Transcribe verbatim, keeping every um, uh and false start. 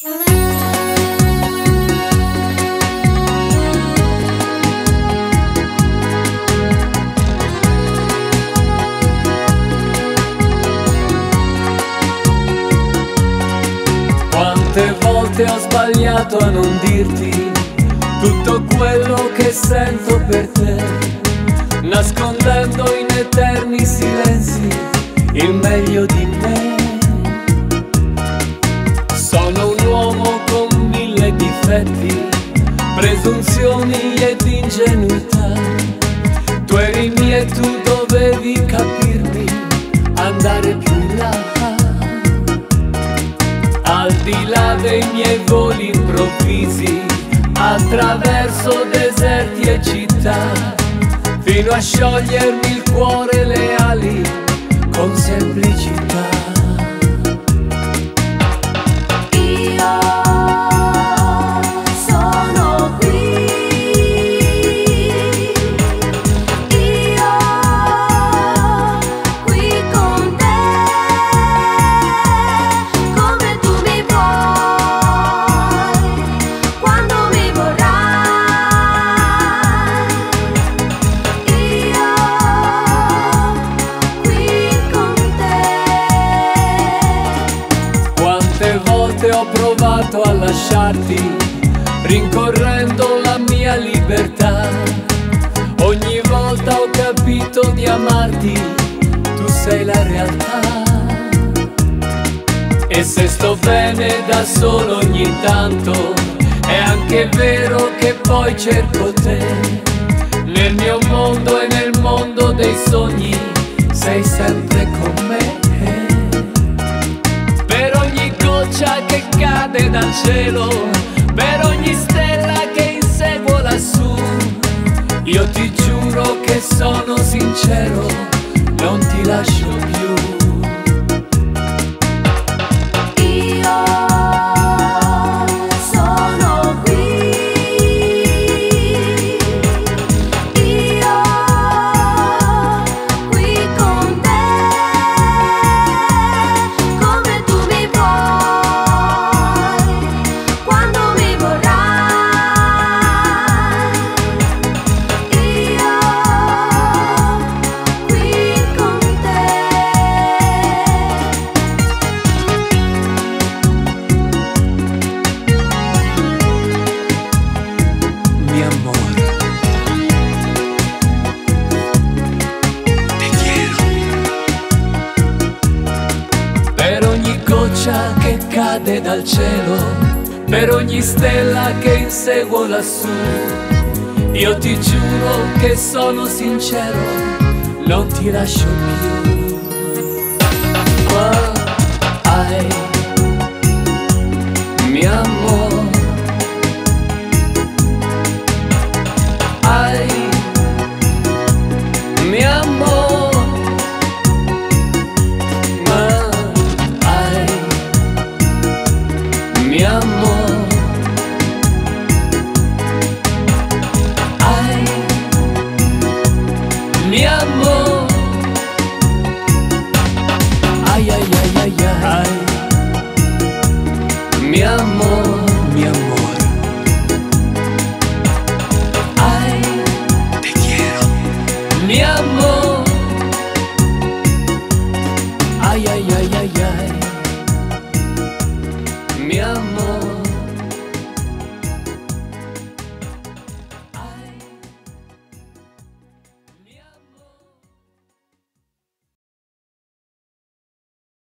Quante volte ho sbagliato a non dirti tutto quello che sento per te, nascondendo in eterni silenzi il meglio di me. Sono un uomo con mille difetti, presunzioni ed ingenuità. Tu eri mia e tu dovevi capirmi, andare più in là. Al di là dei miei voli improvvisi, attraverso deserti e città, fino a sciogliermi il cuore e le ali con semplicità. Ho provato a lasciarti, rincorrendo la mia libertà. Ogni volta ho capito di amarti, tu sei la realtà. E se sto bene da solo ogni tanto, è anche vero che poi cerco te. Nel mio mondo e nel mondo dei sogni, sei sempre con me. Che cade dal cielo, per ogni stella che inseguo lassù, io ti giuro che sono sincero, non ti lascio più. Che cade dal cielo, per ogni stella che inseguo lassù, io ti giuro che sono sincero, non ti lascio più. Ma ai, mi amor, ai, mi amor. Mi amor, ay, mi amor, ay, ay, ay, ay, ay, mi amor.